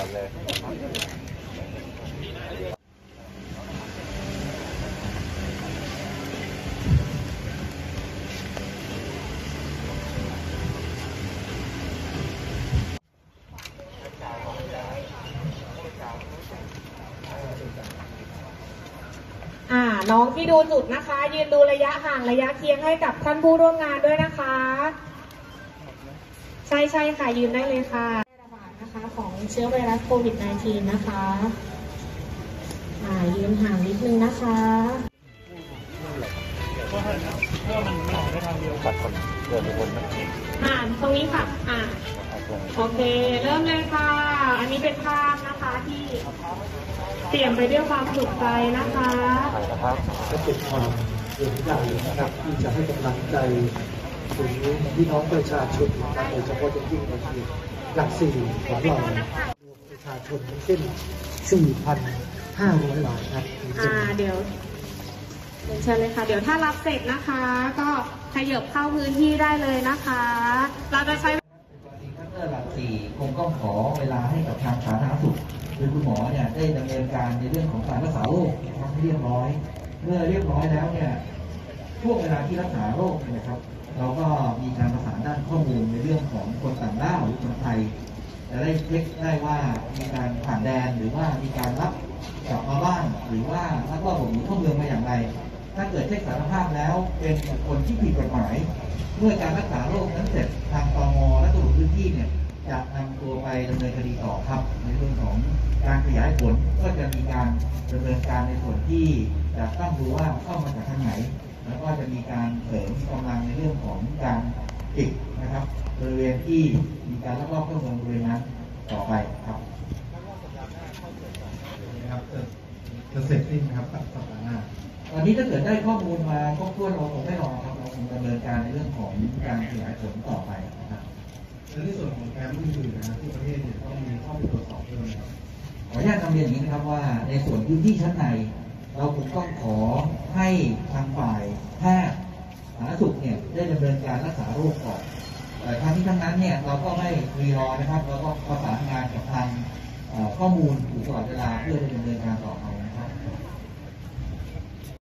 อนเลยน้องที่ดูจุดนะคะยืนดูระยะห่างระยะเคียงให้กับท่านผู้ร่วมงานด้วยนะคะใช่ค่ะยืนได้เลยค่ะระบาดนะคะของเชื้อไวรัสโควิด -19 นะคะยืนห่างนิดนึงนะคะเพราะมันออกได้ทางเดียวตัดคนเดินไปบนนะตรงนี้ค่ะโอเคเริ่มเลยค่ะอันนี้เป็นภาพนะคะที่เตรียมไปด้วยความสุขใจนะคะก็เป็นความเรื่องใหญ่นะครับที่จะให้กำลังใจถึงพี่น้องประชาชนนะครับโดยเฉพาะอย่างยิ่งในเขตหลักสี่ของเราประชาชนทั้งสิ้น 4,500 รายครับเดี๋ยวเชิญเลยค่ะเดี๋ยวถ้ารับเสร็จนะคะก็ขยับเข้าพื้นที่ได้เลยนะคะเราจะใช้หลักสี่คงต้องขอเวลาให้กับทางสาธารณสุขโดยคุณหมอเนี่ยได้ดำเนินการในเรื่องของการรักษาโรคทำให้เรียบร้อยเมื่อเรียบร้อยแล้วเนี่ยช่วงเวลาที่รักษาโรคนะครับเราก็มีการประสานด้านข้อมูลในเรื่องของคนต่างด้าวหรือคนไทยจะได้เช็คได้ว่ามีการผ่านแดนหรือว่ามีการรับกลับมาบ้านหรือว่าลักลอบหลบหนีเข้าเมืองมาอย่างไรถ้าเกิดเช็คสารภาพแล้วเป็นคนที่ผิดกฎหมายเมื่อการรักษาโรคนั้นเสร็จทางตม.และตำรวจพื้นที่เนี่ยจะนำตัวไปดำเนินคดีต่อครับในเรื่องของการขยายผลก็จะมีการดำเนินการในส่วนที่จะต้องดูว่าเข้ามาจากทางไหนแล้วก็จะมีการเสริมกำลังในเรื่องของการปิดนะครับบริเวณที่มีการลักลอบเข้าเมืองบริเวณนั้นต่อไปครับจะเสร็จสิ้นครับสัปดาห์หน้าตอนนี้ถ้าเกิดได้ข้อมูลมาครบถ้วนเราคงไม่รอครับเราคงดำเนินการในเรื่องของการขยายผลต่อไปนะครับในส่วนของการอื่นๆนะที่ประเทศเนี่ยต้องมีข้อมูลตรวจสอบเพิ่มครับขออนุญาตนำเรียนอย่างนี้นะครับว่าในส่วนพื้นที่ชั้นในเราคงต้องขอให้ทางฝ่ายแพทย์สาธารณสุขเนี่ยได้ดำเนินการรักษาโรคก่อนแต่ทั้งนี้ทั้งนั้นเนี่ยเราก็ไม่รีรอนะครับเราก็ประสานงานกับทางข้อมูลอยู่ตลอดเวลาเพื่อจะดำเนินการต่อไป